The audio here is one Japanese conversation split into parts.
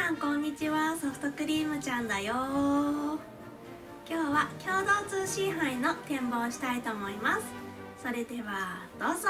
さんこんにちは、ソフトクリームちゃんだよ。今日は共同通信杯の展望をしたいと思います。それではどうぞ。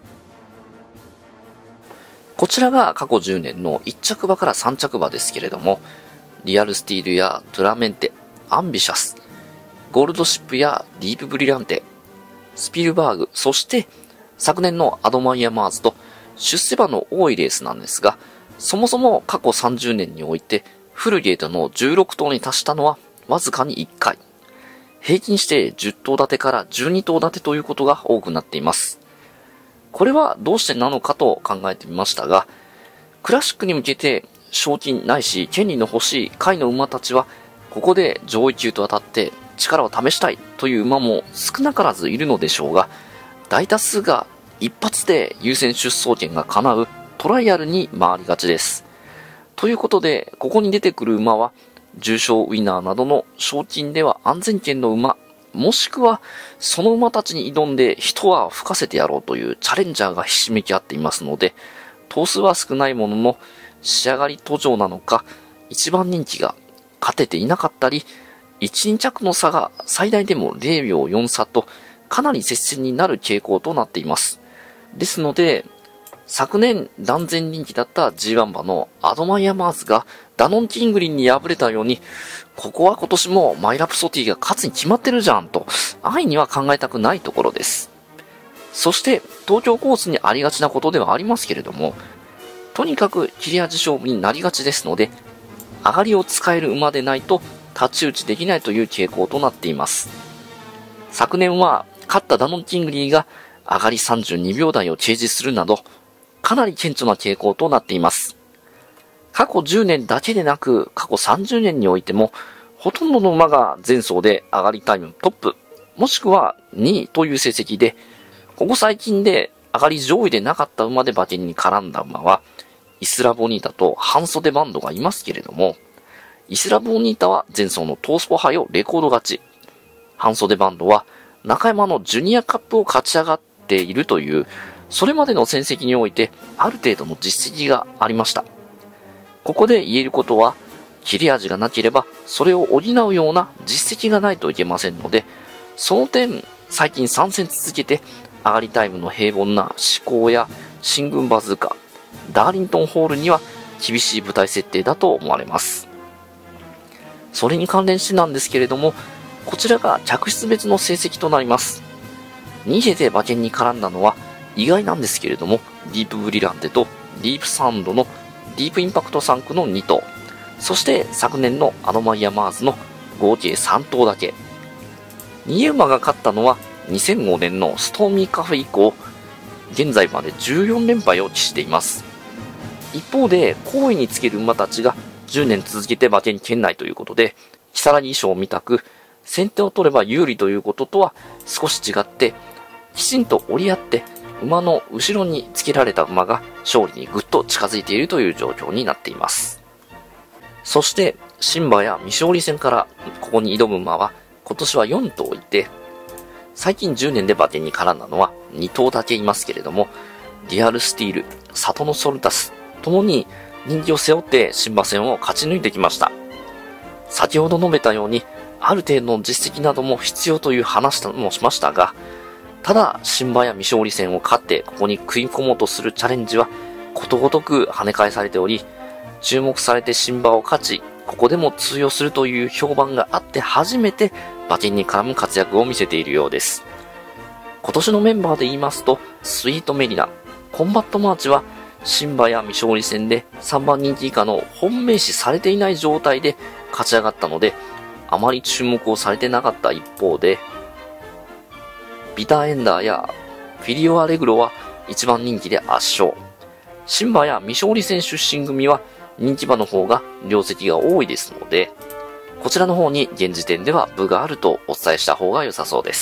こちらが過去10年の1着馬から3着馬ですけれども、リアルスティールやトゥラメンテ、アンビシャス、ゴールドシップやディープブリランテ、スピルバーグ、そして昨年のアドマイヤマーズと出世馬の多いレースなんですが、そもそも過去30年においてフルゲートの16頭に達したのはわずかに1回。平均して10頭立てから12頭立てということが多くなっています。これはどうしてなのかと考えてみましたが、クラシックに向けて賞金ないし権利の欲しい下位の馬たちは、ここで上位級と当たって力を試したいという馬も少なからずいるのでしょうが、大多数が一発で優先出走権が叶うトライアルに回りがちです。ということで、ここに出てくる馬は、重賞ウィナーなどの賞金では安全圏の馬、もしくはその馬たちに挑んで一泡吹かせてやろうというチャレンジャーがひしめき合っていますので、頭数は少ないものの仕上がり途上なのか、一番人気が勝てていなかったり、1、2着の差が最大でも0秒4差とかなり接戦になる傾向となっています。ですので、昨年断然人気だった G1 馬のアドマイヤマーズがダノンキングリンに敗れたように、ここは今年もマイラプソティが勝つに決まってるじゃんと安易には考えたくないところです。そして東京コースにありがちなことではありますけれども、とにかく切れ味勝負になりがちですので、上がりを使える馬でないと太刀打ちできないという傾向となっています。昨年は勝ったダノンキングリーが上がり32秒台を掲示するなど、かなり顕著な傾向となっています。過去10年だけでなく、過去30年においても、ほとんどの馬が前走で上がりタイムトップ、もしくは2位という成績で、ここ最近で上がり上位でなかった馬で馬券に絡んだ馬は、イスラボニータと半袖バンドがいますけれども、イスラボニータは前走のトースポ杯をレコード勝ち、半袖バンドは中山のジュニアカップを勝ち上がっているという、それまでの戦績においてある程度の実績がありました。ここで言えることは、切れ味がなければそれを補うような実績がないといけませんので、その点最近3戦続けて上がりタイムの平凡な思考や新軍バズーカ、ダーリントンホールには厳しい舞台設定だと思われます。それに関連してなんですけれども、こちらが客室別の成績となります。逃げて馬券に絡んだのは意外なんですけれども、ディープブリランテとディープサンドのディープインパクト3区の2頭、そして昨年のアドマイヤマーズの合計3頭だけ。逃げ馬が勝ったのは2005年のストーミーカフェ以降、現在まで14連敗を喫しています。一方で、好位につける馬たちが10年続けて馬券圏内ということで、如月賞みたく先手を取れば有利ということとは少し違って、きちんと折り合って馬の後ろにつけられた馬が勝利にぐっと近づいているという状況になっています。そして新馬や未勝利戦からここに挑む馬は今年は4頭いて、最近10年で馬券に絡んだのは2頭だけいますけれども、リアルスティール、サトノソルタスともに人気を背負って新馬戦を勝ち抜いてきました。先ほど述べたように、ある程度の実績なども必要という話もしましたが、ただ新馬や未勝利戦を勝ってここに食い込もうとするチャレンジはことごとく跳ね返されており、注目されて新馬を勝ち、ここでも通用するという評判があって初めて馬券に絡む活躍を見せているようです。今年のメンバーで言いますと、スイートメリナ、コンバットマーチは新馬や未勝利戦で3番人気以下の本命視されていない状態で勝ち上がったので、あまり注目をされてなかった一方で、ビターエンダーやフィリオアレグロは一番人気で圧勝。新馬や未勝利戦出身組は人気馬の方が業績が多いですので、こちらの方に現時点では分があるとお伝えした方が良さそうです。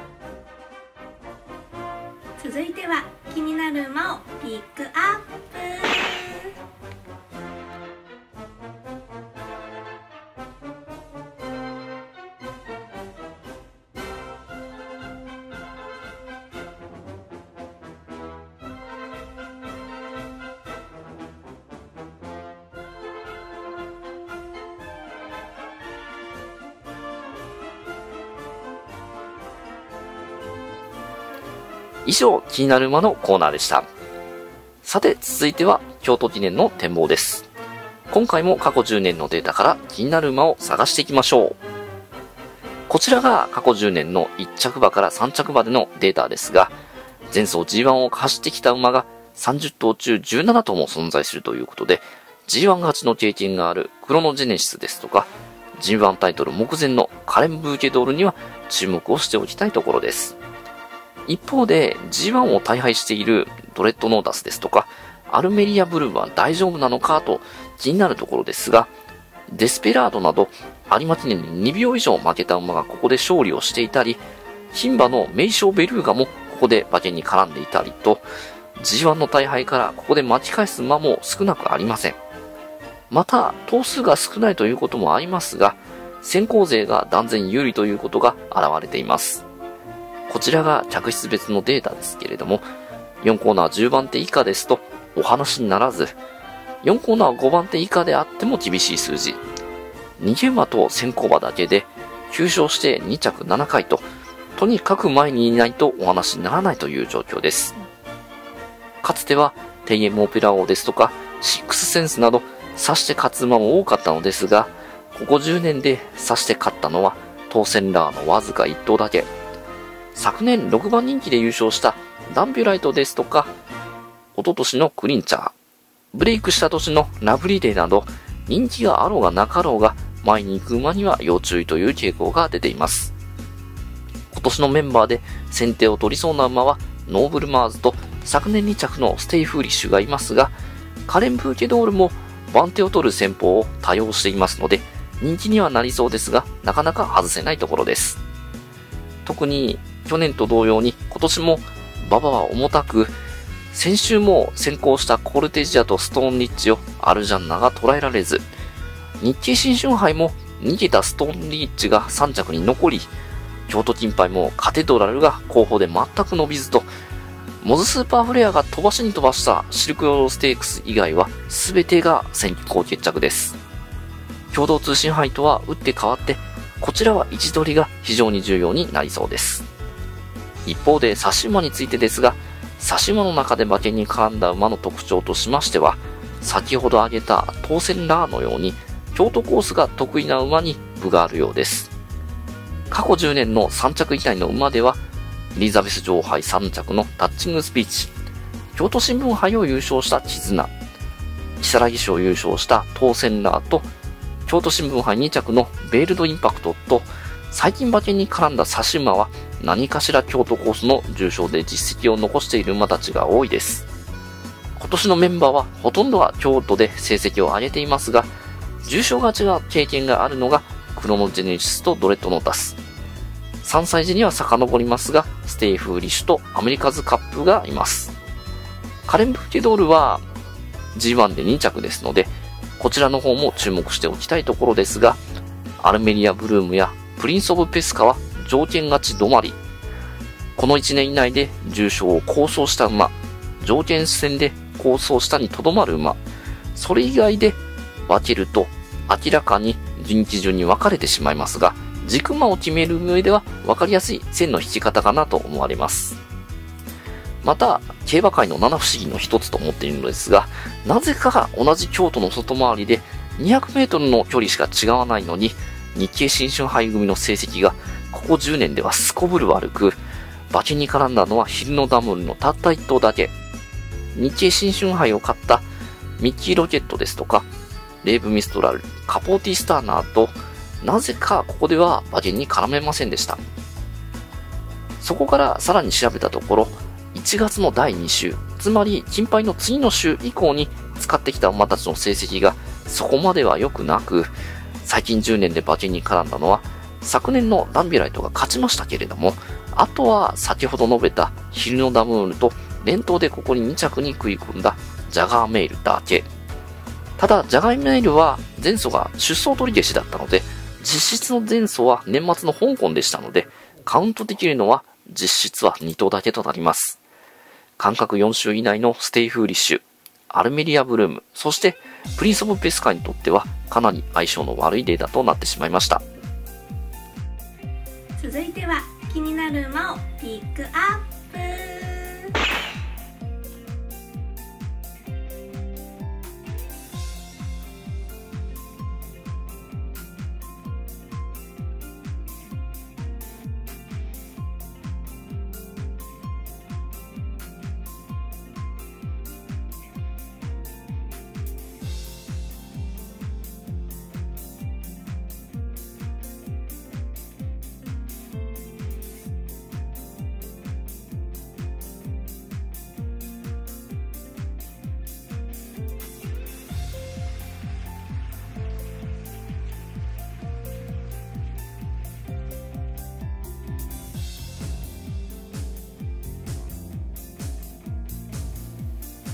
続いては気になる馬をピックアップ。 以上、気になる馬のコーナーでした。さて、続いては京都記念の展望です。今回も過去10年のデータから気になる馬を探していきましょう。こちらが過去10年の1着馬から3着馬でのデータですが、前走 G1 を走ってきた馬が30頭中17頭も存在するということで、G1 勝ちの経験があるクロノジェネシスですとか、G1 タイトル目前のカレン・ブーケドールには注目をしておきたいところです。一方で G1 を大敗しているドレッドノーダスですとか、アルメリアブルーは大丈夫なのかと気になるところですが、デスペラードなど有馬記念に2秒以上負けた馬がここで勝利をしていたり、牝馬の名将ベルーガもここで馬券に絡んでいたりと、G1 の大敗からここで巻き返す馬も少なくありません。また、頭数が少ないということもありますが、先行勢が断然有利ということが現れています。こちらが客室別のデータですけれども、4コーナー10番手以下ですとお話にならず、4コーナー5番手以下であっても厳しい数字。逃げ馬と先行馬だけで9勝して2着7回と、とにかく前にいないとお話にならないという状況です。かつてはテイエムオペラ王ですとかシックスセンスなど指して勝つ馬も多かったのですが、ここ10年で指して勝ったのは当選ラーのわずか1頭だけ。昨年6番人気で優勝したダンビュライトですとか、一昨年のクリンチャー、ブレイクした年のラブリデーなど、人気があろうがなかろうが前に行く馬には要注意という傾向が出ています。今年のメンバーで先手を取りそうな馬はノーブルマーズと昨年2着のステイフーリッシュがいますが、カレン・ブーケドールも番手を取る戦法を多用していますので、人気にはなりそうですが、なかなか外せないところです。特に去年と同様に今年も馬場は重たく、先週も先行したコルテジアとストーンリッチをアルジャンナが捉えられず、日経新春杯も逃げたストーンリッチが3着に残り、京都金杯もカテドラルが後方で全く伸びずと、モズスーパーフレアが飛ばしに飛ばしたシルクロードステークス以外は全てが先行決着です。共同通信杯とは打って変わって、こちらは位置取りが非常に重要になりそうです。一方で差し馬についてですが、差し馬の中で馬券に絡んだ馬の特徴としましては、先ほど挙げた当選ラーのように京都コースが得意な馬に分があるようです。過去10年の3着以内の馬では、エリザベス女王杯3着のタッチングスピーチ、京都新聞杯を優勝した絆、如月賞を優勝した当選ラーと、京都新聞杯2着のベールドインパクトと、最近馬券に絡んだ差し馬は何かしら京都コースの重賞で実績を残している馬たちが多いです。今年のメンバーはほとんどが京都で成績を上げていますが、重賞勝ちが経験があるのがクロノジェネシスとドレッドノータス。3歳児には遡りますが、ステイフーリッシュとアメリカズカップがいます。カレン・ブーケドールは G1 で2着ですので、こちらの方も注目しておきたいところですが、アルメリア・ブルームやプリンス・オブ・ペスカは条件勝ち止まり。この1年以内で重賞を好走した馬、条件戦で好走したにとどまる馬、それ以外で分けると明らかに人気順に分かれてしまいますが、軸馬を決める上では分かりやすい線の引き方かなと思われます。また、競馬界の七不思議の一つと思っているのですが、なぜか同じ京都の外回りで200メートルの距離しか違わないのに、日経新春杯組の成績がここ10年ではすこぶる悪く、馬券に絡んだのはヒルノダムールのたった1頭だけ。日経新春杯を勝ったミッキーロケットですとか、レーブミストラル、カポーティスターナーと、なぜかここでは馬券に絡めませんでした。そこからさらに調べたところ、1月の第2週、つまり金杯の次の週以降に使ってきた馬たちの成績がそこまでは良くなく、最近10年で馬券に絡んだのは、昨年のダンビュライトが勝ちましたけれども、あとは先ほど述べたヒルノダムールと連投でここに2着に食い込んだジャガーメイルだけ。ただ、ジャガーメイルは前走が出走取り消しだったので、実質の前走は年末の香港でしたので、カウントできるのは実質は2頭だけとなります。間隔4週以内のステイフーリッシュ、アルメリアブルーム、そしてプリンスオブペスカにとってはかなり相性の悪いデータとなってしまいました。 続いては気になる馬をピックアップ。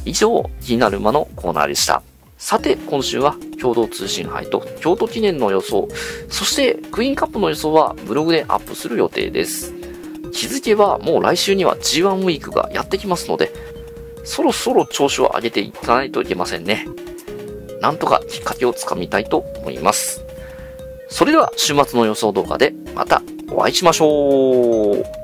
以上、気になる馬のコーナーでした。さて、今週は共同通信杯と京都記念の予想、そしてクイーンカップの予想はブログでアップする予定です。気づけばもう来週には G1 ウィークがやってきますので、そろそろ調子を上げていかないといけませんね。なんとかきっかけをつかみたいと思います。それでは週末の予想動画でまたお会いしましょう。